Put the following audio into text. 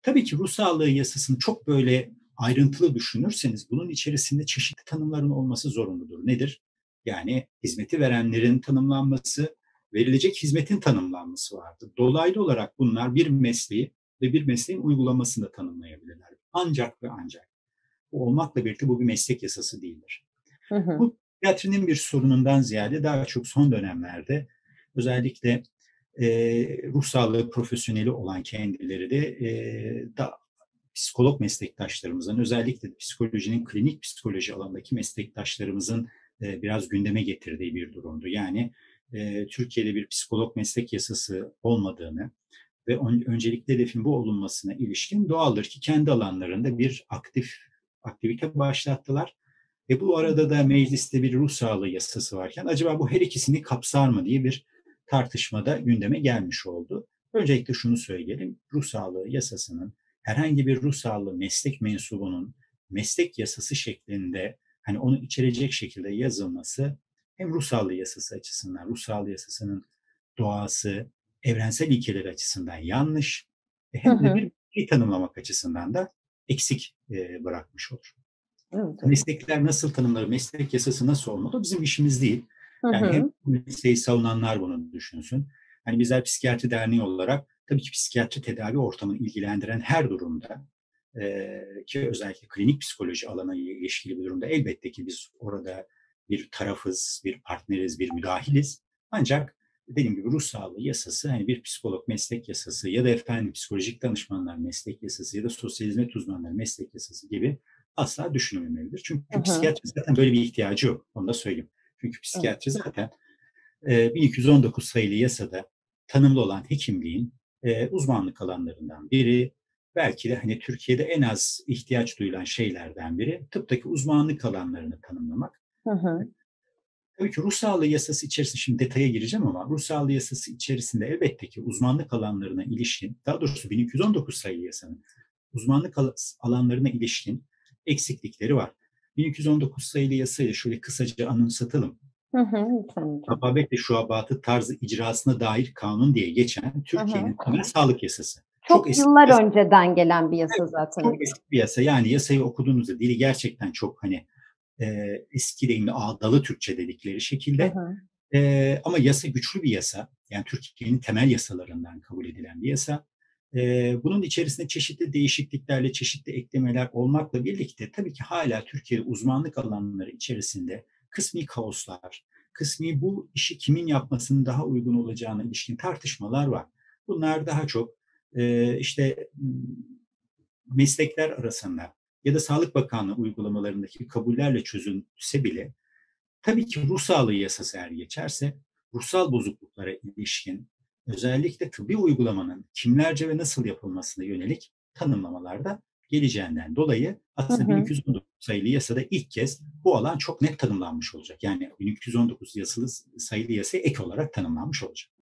Tabii ki ruh sağlığı yasasını çok böyle ayrıntılı düşünürseniz bunun içerisinde çeşitli tanımların olması zorunludur. Nedir? Yani hizmeti verenlerin tanımlanması, verilecek hizmetin tanımlanması vardır. Dolaylı olarak bunlar bir mesleği ve bir mesleğin uygulamasını da tanımlayabilirler. Ancak ve ancak. Bu olmakla birlikte bu bir meslek yasası değildir. Hı hı. Bu psikiyatrinin bir sorunundan ziyade daha çok son dönemlerde özellikle ruh sağlığı profesyoneli olan kendileri de psikolog meslektaşlarımızın, özellikle psikolojinin klinik psikoloji alanındaki meslektaşlarımızın biraz gündeme getirdiği bir durumdu. Yani Türkiye'de bir psikolog meslek yasası olmadığını ve öncelikle hedefin bu olunmasına ilişkin doğaldır ki kendi alanlarında bir aktivite başlattılar. Ve bu Hı arada hı. da mecliste bir ruh sağlığı yasası varken acaba bu her ikisini kapsar mı diye bir tartışmada gündeme gelmiş oldu. Öncelikle şunu söyleyelim, ruh sağlığı yasasının herhangi bir ruh sağlığı meslek mensubunun meslek yasası şeklinde hani onu içerecek şekilde yazılması hem ruh sağlığı yasası açısından, ruh sağlığı yasasının doğası, evrensel ilkeleri açısından yanlış Hı hem de hı. bir tanımlamak açısından da eksik bırakmış olur. Evet, evet. Meslekler nasıl tanımlar, meslek yasası nasıl olmalı bizim işimiz değil. Hı Yani hem hı. mesleği savunanlar bunu düşünsün. Hani bizler Psikiyatri Derneği olarak tabii ki psikiyatri tedavi ortamını ilgilendiren her durumda ki özellikle klinik psikoloji alanı ile ilişkili bir durumda elbette ki biz orada bir tarafız, bir partneriz, bir müdahiliz. Ancak dediğim gibi ruh sağlığı yasası hani bir psikolog meslek yasası ya da efendim psikolojik danışmanlar meslek yasası ya da sosyal hizmet uzmanları meslek yasası gibi asla düşünülmemelidir. Hı Çünkü hı. psikiyatri zaten böyle bir ihtiyacı yok. Onu da söyleyeyim. Çünkü Evet. psikiyatri zaten 1219 sayılı yasada tanımlı olan hekimliğin uzmanlık alanlarından biri. Belki de hani Türkiye'de en az ihtiyaç duyulan şeylerden biri tıptaki uzmanlık alanlarını tanımlamak. Hı hı. Tabii ki ruh sağlığı yasası içerisinde şimdi detaya gireceğim ama ruh sağlığı yasası içerisinde elbette ki uzmanlık alanlarına ilişkin, daha doğrusu 1219 sayılı yasanın uzmanlık alanlarına ilişkin eksiklikleri var. 1219 sayılı yasayı şöyle kısaca anımsatalım. Hı hı. Lütfen hocam. Tababet ve şuabatı tarzı icrasına dair kanun diye geçen Hı hı. Türkiye'nin temel sağlık yasası. Çok Çok eski bir yasa. yıllar önceden gelen bir yasa zaten Çok hocam. eski bir yasa. Yani yasayı okuduğunuzda dili gerçekten çok hani eski deyimli ağdalı Türkçe dedikleri Hı şekilde. hı. Ama yasa güçlü bir yasa. Yani Türkiye'nin temel yasalarından kabul edilen bir yasa. Bunun içerisinde çeşitli değişikliklerle, çeşitli eklemeler olmakla birlikte tabii ki hala Türkiye'de uzmanlık alanları içerisinde kısmi kaoslar, kısmi bu işi kimin yapmasının daha uygun olacağına ilişkin tartışmalar var. Bunlar daha çok işte meslekler arasında ya da Sağlık Bakanlığı uygulamalarındaki kabullerle çözülse bile tabii ki ruh sağlığı yasası eğer geçerse ruhsal bozukluklara ilişkin özellikle tıbbi uygulamanın kimlerce ve nasıl yapılmasına yönelik tanımlamalarda geleceğinden dolayı Hı aslında hı. 1219 sayılı yasada ilk kez bu alan çok net tanımlanmış olacak. Yani 1219 sayılı yasaya ek olarak tanımlanmış olacak.